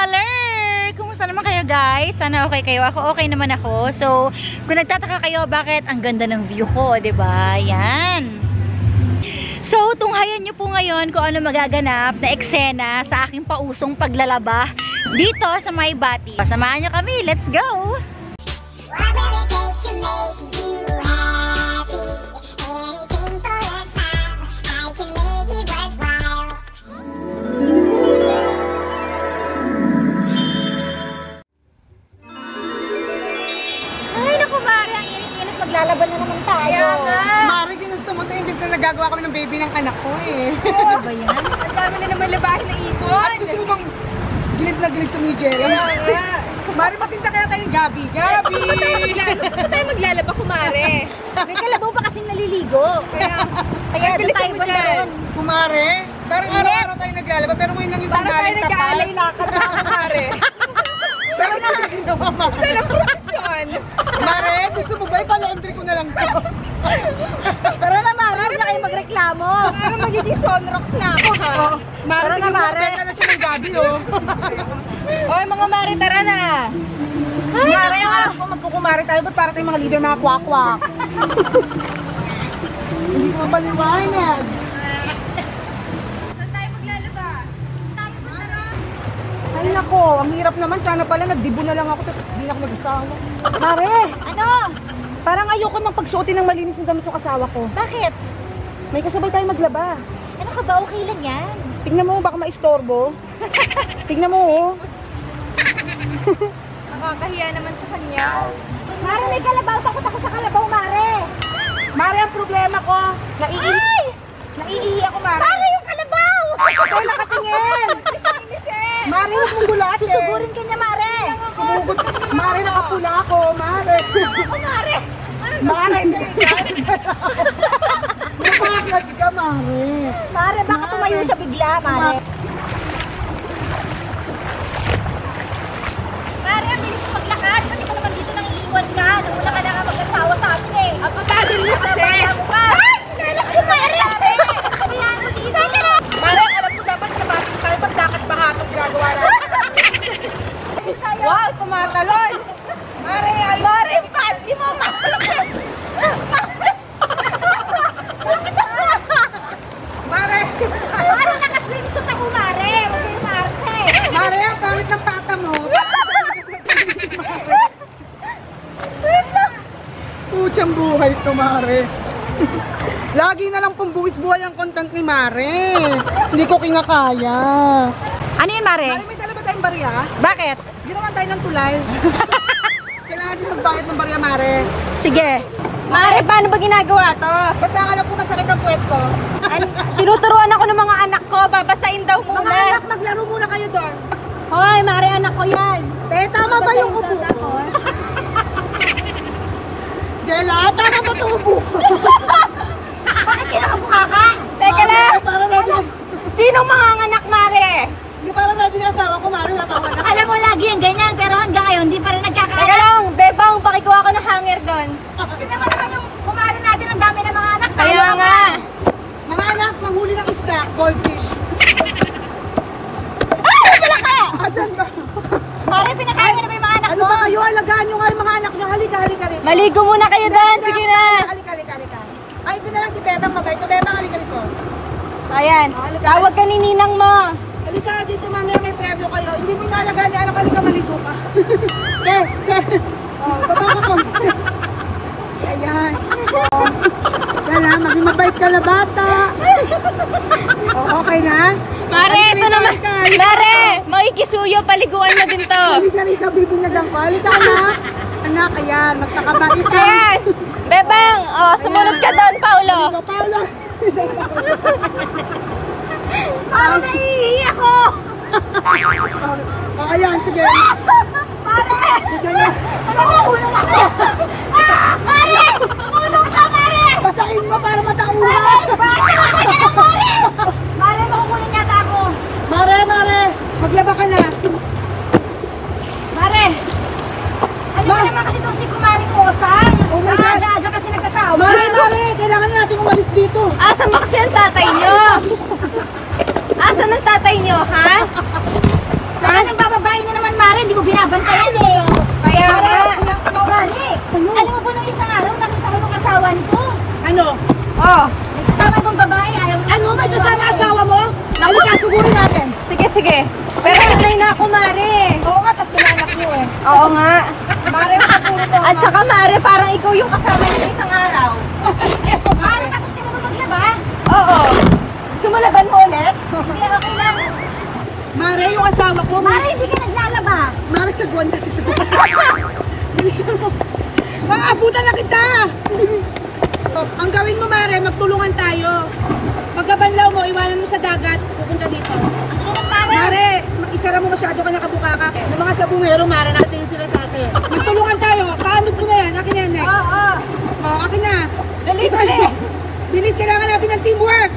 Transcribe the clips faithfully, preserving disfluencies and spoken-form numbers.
Kaler! Kumusta naman kayo guys? Sana okay kayo. Ako okay naman ako. So, kung nagtataka kayo bakit ang ganda ng view ko, diba? Yan. So, tunghayan nyo po ngayon kung ano magaganap na eksena sa aking pausong paglalaba dito sa Maybati. Samahan nyo kami. Let's go! Maglalaban na naman tayo. Kaya nga. Mari, ginusto mo ito imbis na nagagawa kami ng baby ng anak ko eh. Ano ba yan? Ang dami na naman labahin ng ipon. At gusto mo bang gilid na gilid kami, Jella? Kaya nga. Mari, matinta kaya tayo Gabi. Gabi! Gusto tayo maglalaba, kumare. May kalabaw pa kasing naliligo. Kaya, Kaya doon tayo ba doon? kumare, parang araw-araw tayo naglalaba, pero ngayon lang yung Para tayo tanggaling nag-aalay lakad na, kumare. Pero nga ginawa, Mari. Saan ang prosesyon? Mari, gusto mo ba ipalaundry ko na lang to? Tara na, Mare. Huwag na kayo magreklamo. Para magiging sunrocks na ako, ha? Oh, Mari, Tara na, tingnan mo, Mare. benta na siya ng Gabi, oh. Oy, mga mare, tara na. Mari, ang alam ko magkukumari tayo, ba't para tayong mga leader, mga kwak-kwak? Hindi ko mapaliwanag. Saan tayo maglalaba? Ay nako, ang hirap naman. Sana pala nagdibo na lang ako, tapos hindi na ako nag-asawa. Mare! Ano? Parang ayoko nang pagsuotin ng malinis ng damit yung asawa ko. Bakit? May kasabay tayo maglaba. Ano ka ba? Okay lang yan. Tingnan mo, baka maistorbo. Tingnan mo, oh. Nakakahiya naman sa kanya. Mare, may kalabaw. Takot ako sa kalabaw, Mare. Mari, ang problema ko, naiihi. Ay! Naiihi ako, Mari. Mare, yung kalabaw! Ikaw nakatingin. Mari, huwag mong gulatin. Susugurin ka niya, Mare. Sumugod. Mari, nakapula ako, Mari. Ako, Mare. Mari, hindi. Lumakad ka, Mari. Mare, baka tumayo siya bigla, Mare. Mare, ang bilis maglakad. Pati ka naman dito nang iiwan ka. Nung wala ka na nga mag-asawa sa akin eh. Ang papadil mo kasi. Ay! Sinala ko, Mare! Ayan mo dito. Mari, alam mo dapat sapatos tayo pag dakat bahatong ginagawa natin. Wow, tumatalon. Mari, ay. Mare, pati mo! Mari. Parang nakaswimsuit ako, Mare. Huwag kayo Marte. Mari, ang pangit ng pata mo. Putsang buhay to, Mare. Lagi na lang pong buwis-buhay ang content ni Mare. Hindi ko kinakaya. Ano yun, Mare? Mare, may dala ba tayong barya? Bakit? Ginawan tayo ng tulay. Kailangan din magbayad ng barya, Mare. Sige. Mare, paano ba ginagawa to? Basta alam ko masakit ang puwet ko. An tinuturuan ako ng mga anak ko, babasain daw Mga muna. anak, maglaro muna kayo doon. Hoy, Mare, anak ko yan. Eh, tama ba yung upo ko? Jella, tama ba itong upo ko? Bakit kinakabuka ka? Teka lang. Para natin, Sinong mga anak, Mare? hindi para natin yung asawa ko, Mare, natawa na. Alam mo lagi yung ganyan, pero hanggang ngayon, hindi pa rin Teka nagkakaalam. lang, Bebang, pakikuha ko ng hanger doon. Tignan mo naman yung kumari natin, ang dami ng mga anak. Kaya Tama nga. Mga anak, manghuli ng isda, goldfish. Ay, wala ka! Asan ba? Mare, pinakain mo na ba yung mga anak Ano mo? ba kayo? Alagaan nyo nga yung mga anak nyo. Halika, halika rin. Maligo muna kayo doon, sige na. Halika, halika, halika. Ay, ito na lang si Bebang mabait. O, Bebang, halika rito. Ayan, tawag ka ni ninang mo. Halika dito, mamaya may premyo kayo. Hindi mo inaalagaan ni anak, halika, maligo ka. Ke, ke. Oh, baba ko ko. Ayan. Oh. Yan ha, maging mabait ka na bata. Oh, okay na? Mare, ito naman. Mare, makikisuyo, paliguan mo din to. Halika rito, bibinyagan ko. Halika anak. Anak, ayan, magkakabait ka. Ayan, Bebang, oh, sumunod ka doon, Paulo. Ikaw, Paolo. Parang naiihi ako! Oh, ayan, sige. Mare! Sige na. Namumulong ako! Ah! Mare! Tumulong ka, Mare! Basahin mo para mataulan. Mare! Mare! Mare, makukunin yata ako! Mare, Mare, maglaba ka na. Mare! Ano Ma- ka naman kasi itong si Kumaring Osang? Oh my God. Aga-aga kasi nagkasawa. Mare, Mare, kailangan natin umalis dito. Asan ba kasi ang tatay nyo? Asan ang tatay nyo, ha? Ano ang bababae na ako, Mare. Oo nga, tatlo na anak niyo eh. Oo nga. Mare, magpapuro to. At saka, Mare, parang ikaw yung kasama niya sa isang araw. Mare, tapos ka na ba maglaba? Oo. Gusto mo laban mo ulit? Hindi, okay lang. Mare, yung asawa ko. Mare, hindi ka naglalaba. Mare, sa guwan kasi ito. Bilisan mo. Maabutan na kita. Ang gawin mo, Mare, magtulungan tayo. Pagkabanlaw mo, iwanan mo sa dagat, pupunta dito. Ang ingat, Mare. Mare, mag-isara mo masyado ka nakabukaka. Yung mga sabungero, Mare, nakatingin sila sa atin. Magtulungan tayo. Paanod mo na yan. Akin na yan, next. Oo, oo. Oo, akin na. Dali, dali. Bilis, kailangan natin ng teamwork.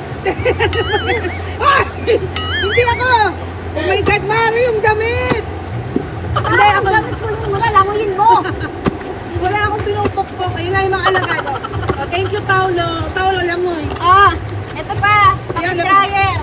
Ay! Hindi ako. Oh my God, Mare, yung damit. Hindi Ay, ako. ang gamit ko mo na, languyin mo. Wala akong pinupukpok. Ayun na yung mga alagado. Oh, thank you, Paolo. Paolo, langoy. Oh, eto pa. Yan, Pang-dryer.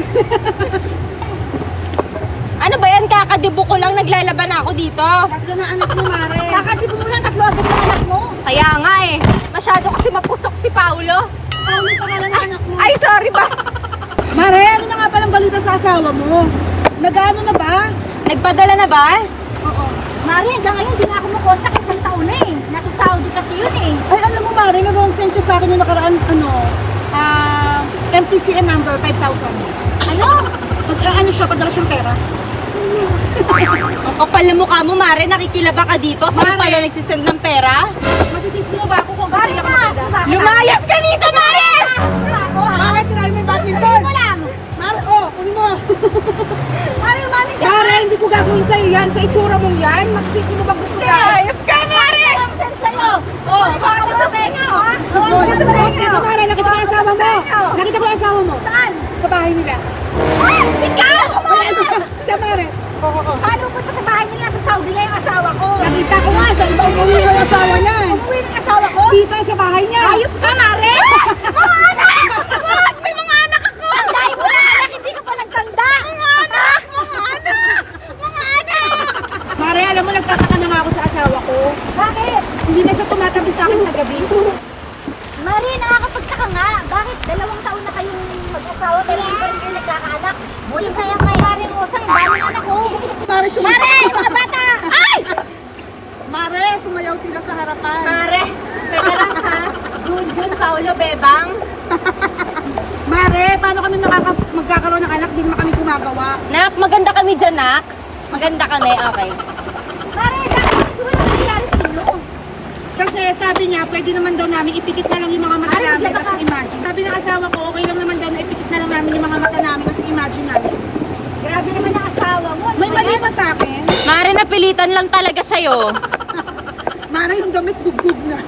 Ano ba yan? Kakadibo ko lang naglalaban ako dito. Tatlo na anak mo, Mare. Kakatip mo lang tatlo agad ng anak mo. Kaya nga eh. Masyado kasi mapusok si Paulo. Paolo yung pangalan ng anak mo. Ay, sorry ba? Mare, ano na nga palang balita sa asawa mo? Nag-ano na ba? Nagpadala na ba? Oo. Mare, hanggang ngayon hindi na ako makontak. Isang taon na eh. Nasa Saudi kasi yun eh. Ay, alam mo, Mare, na-wrong send siya sa akin yung nakaraan, ano, ah, M T C N number, five thousand. Ano? Pag, ah, ano siya, padala siyang pera. Ang kapal na mukha mo, Mare. Nakikilaba ka dito. Saan Mare. pala nagsisend ng pera? Masisisi mo ba ako kung gusto niya ka maganda? Lumayas ka dito, Mare! Mare, tirahin mo yung badminton. Mo lang. Mare, oh, kunin mo. Mare, mami ka. Mare, hindi ko gagawin sa'yo yan. Sa itsura mong yan, masisisi mo ba gusto niya? Ayop ka, Mare! Ang send sa'yo. Oh, baka mo sa tenga, oh. ha? Oh, Baka mo sa tenga. ito, Mare, nakita ko yung asawa mo. Nakita ko yung asawa mo. Saan? Sa bahay nila. Ah, ikaw! Wala, ito siya. Siya, Mare. Oo, oo. Paano punta sa bahay nila sa Saudi na yung asawa ko? Nakita ko nga, sa iba umuwi ko yung asawa niya. Umuwi ng asawa ko? Dito sa bahay niya. Ayop ka, Mare! Mga anak! Bakit may mga anak ako? Ang dahil mo na anak, hindi ka pa nagtanda! Mga anak! Mga anak! Mga anak! Mare, alam mo, nagtataka na nga ako sa asawa ko. Bakit? Hindi na siya tumatabi sa akin sa gabi. Mare, nakakapagtaka nga. Bakit? Dalawang taon na kayong mag-asawa pero hindi pa rin kayo nagkakaanak. Buti sa'yo kay Mare Rosang, daming anak ko. Mare, sumayaw. Mare, mga bata! Ay! Mare, sumayaw sila sa harapan. Mare, teka lang ha. Junjun, Paulo, Bebang. Mare, paano kami makaka magkakaroon ng anak? Di naman kami gumagawa. Nak, maganda kami dyan, Nak. Maganda kami, okay. Mare, bakit kasi wala nangyayari sa inyo? Kasi sabi niya, pwede naman daw namin ipikit na lang yung mga mata Ay, namin bigla at ka. yung imagine. Sabi ng asawa ko, okay lang naman daw na ipikit na lang namin yung mga mata namin at yung imagine namin. Grabe naman ang asawa mo. May mali pa sa akin. Mare, napilitan lang talaga sa'yo. Mare, yung damit bugbog na.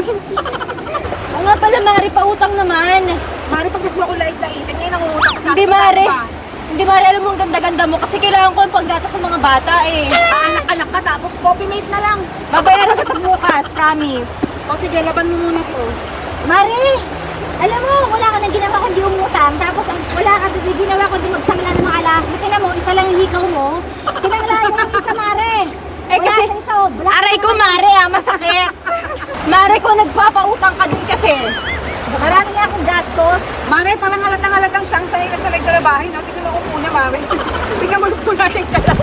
Oo nga pala, Mare, pautang naman. Mare, pag gusto ako lait-laitin, ngayon nangungutang ka sa Hindi, akin. Mare. Pa. Hindi, Mare, alam mo ang ganda-ganda mo kasi kailangan ko ng panggatas ng mga bata eh. Anak-anak ka tapos coffee mate na lang. Babayaran kita bukas, promise. O sige, laban mo muna to. Mare, alam mo, wala ka nang ginawa kundi umutang. Tapos ang wala ka din ginawa kundi magsangla ng mga alas. Buti na mo, isa lang yung hikaw mo. Sinanglaan mo isa, Mare. Eh, Wala kasi- sa isa, oh. Black Aray na ko, naman. Mare, ah, masakit. Mare ko, nagpapautang ka din kasi. Marami nga akong gastos. Mare, parang halatang-halatang siyang sanay na sanay sa labahin. No? Tingnan mo upo niya, Mare. Tingnan mo upo natin dalawa.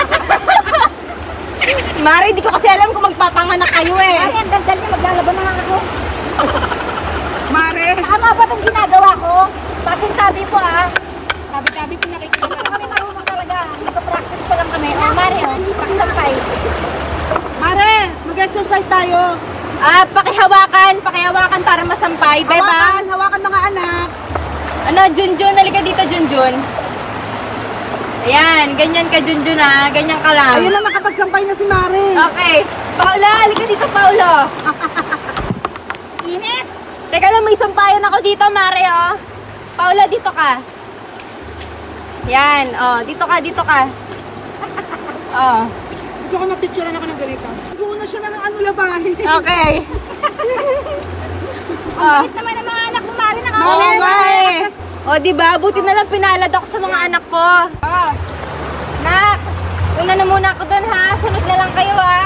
Mare, di ko kasi alam kung magpapanganak kayo eh. Mare, ang daldal niya, maglalaban na nga ako. Mare, Tama ba itong ginagawa ko? Pasintabi po ah. tabi-tabi po nakikita. Hindi kami marunong talaga. Nagpa-practice pa lang kami. Oh, Mare, oh. Pakisampay. Mare, mag-exercise tayo. Ah, pakihawakan, pakihawakan para masampay, beba. Hawakan, hawakan mga anak. Ano, Junjun, halika dito, Junjun. Ayan, ganyan ka, Junjun ha. Ganyan ka lang. Ayun na, nakapagsampay na si Mare. Okay. Paula, halika dito, Paulo. Init! Teka lang, may sampayan ako dito, Mare, oh. Paula, dito ka. Yan, oh. Dito ka, dito ka. Oh. Gusto ko mapicturean ako ng ganito. Guna siya na ng ano labahin. Okay. Ang Oh. bait naman ng mga anak mo, Mare. Oo Nakakaya. nga eh. O, diba? Buti na lang pinalad ako sa mga anak ko. Oh. Nak, una na muna ako doon ha. Sunod na lang kayo ha.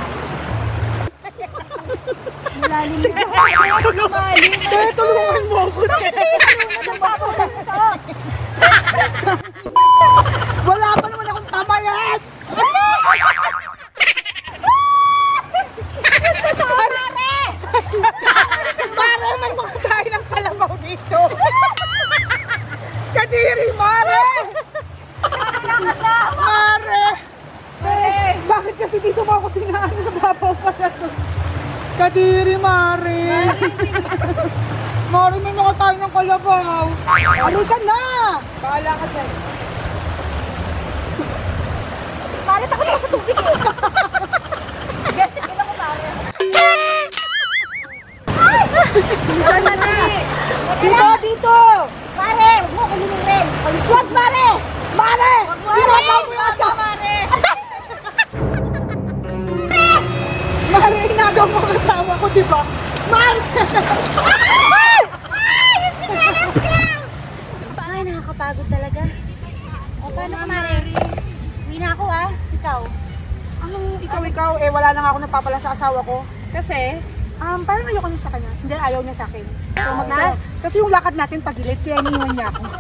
Malalim na. Malalim na. Kaya tulungan mo ako. Wala pa naman akong Lakad na! Mare! Eh, bakit kasi dito mo ako tinaan? Nababaw pala to. Kadiri, Mare. Mare, may mga tayo ng kalabaw. Halika na! Bahala ka dyan. Mare, takot ako sa tubig eh. Jessica, ilan ko, Mare? Ay! Dali! Dito, dito! Mare, huwag mo kulungin rin. Huwag, Mare! Mare! Huwag mo, Mare! Ginagawa mo yung Huwag mo, Mare! Mare, ginagawa mo ang asawa ko, di ba? Mare! Ay! Ay! Yung sinelas ko! Ay, nakakapagod talaga. O, paano ka, Mare? Hindi na ako, ah. Ikaw. Anong ikaw, ikaw? Eh, wala na nga ako napapala sa asawa ko. Kasi? Um, parang ayoko niya sa kanya. Hindi, ayaw niya sa akin. So, mag-isa. Kasi yung lakad natin pagilid, kaya iniwan niya ako.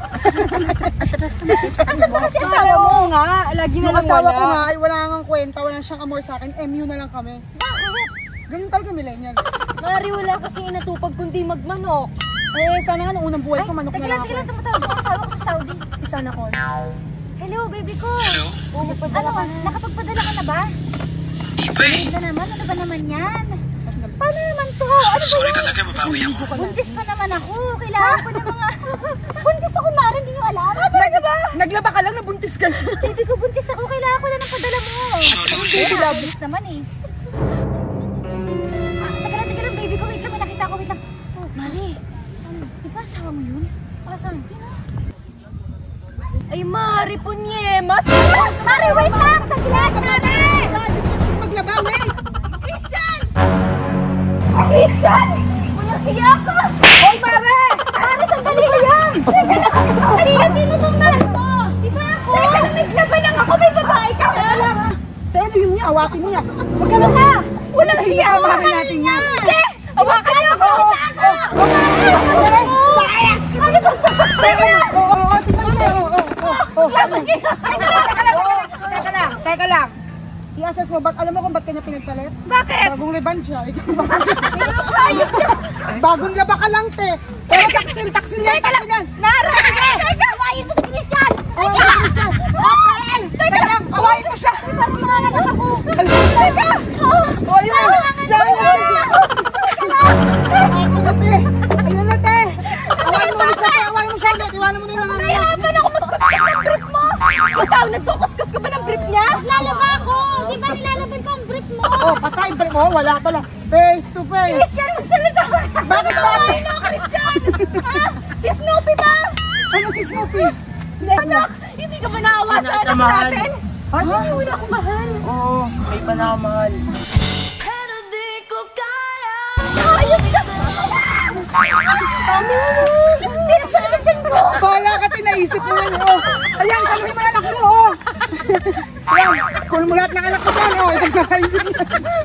Asan ba kasi asawa mo? Oo nga, lagi na lang wala. Yung asawa ko nga, ay wala nang kwenta, wala siyang amor sa akin. M U na lang kami. Bakit? Ganun talaga millennial. Mari, wala kasi inatupag kundi magmanok. Eh, sana nga nung unang buhay ko, manok Teka na lang, lang teka lang, ako. tumatawag yung asawa ko sa Saudi. Isa na call. Hello, baby ko. Hello? Oh, nagpadala ka na. Nakapagpadala ka na ba? Ganda naman, ano ba naman yan? Paano naman to? Ano ba yan? Talaga mabawi ako. Buntis pa naman ako. Kailangan ko ng mga... buntis ako, Mari, hindi nyo alam. Ah, talaga ba? Naglaba ka lang, nabuntis ka na. Baby ko, buntis ako. Kailangan ko na ng padala mo. Sorry ulit. Baby, labis naman eh. Ah, teka lang, teka lang, baby ko. Wait lang, may nakita ko. Wait lang. Oh, Mari. Ano? Di ba asawa mo yun? Asan? Yun ah. Ay, Mari, punyemas. Mari, wait lang. Sa gilid, Mari. Hindi ko kasi maglaba, wait! Christian! Christian! Walang hiya ka! Hoy, Mare! Mari, sandali ka yan! Teka lang! Sandali yan! Sino itong mahal mo? Di ba ako? Teka lang, naglaban lang ako! May babae ka na! Te, ano yun niya? Awakin mo niya. Huwag ka Ano na ka? Walang hiya! Awakin natin yan. Te! Hawakan niyo ako! Sayang! Ano ba? Teka lang! Oo, oo, oo, tisay na. Oo, oo, oo. Laban niyo! Teka lang, teka lang, teka lang, teka lang. I-assess mo, ba't, alam mo kung ba't kanya pinagpalit? Bakit? Bagong revenge siya. Ikaw ba? Bagong laba ka lang, te. Pero taksil, taksil yan, taksil yan. Nara! Teka! Hawayin mo si Christian! Oo, taksil siya. Okay! Teka lang, awayin mo siya. Parang manganganak ako! Teka! Oo, yun na. Diyan na. Ako na, te. Ayun na, te. Awayin mo ulit siya, te. Awayin mo siya ulit. Iwanan mo na yung nanganganak. Nahirapan ako magkuskus ng brief mo! Ikaw, nagkukuskus ka ba ng brief niya? Lalaba ako! Di ba nilalaban ko ang brief mo? Oh, patay, break mo. Wala pala. Face to face. Christian, magsalita ka! Bakit ba? Ay, no, Christian! Ha? Si Snoopy ba? Ano si Snoopy? Anak, hindi ka ba naawa sa anak natin? Ay, Hindi mo na ako mahal. Oo, may panamahal. Pero di ko kaya. Ayun ka! Ano? Hindi na sa akin dyan, bro! Bahala ka, tinaisip mo yan, oh. Ayan, saluhin mo yung anak mo, oh. Ayan, kung mo lahat ng anak ko dyan, oh. Ito nakaisip mo.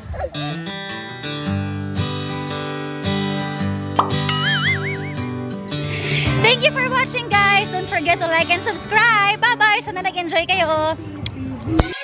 Thank you for watching, guys. Don't forget to like and subscribe. Bye-bye. Sana nag-enjoy kayo.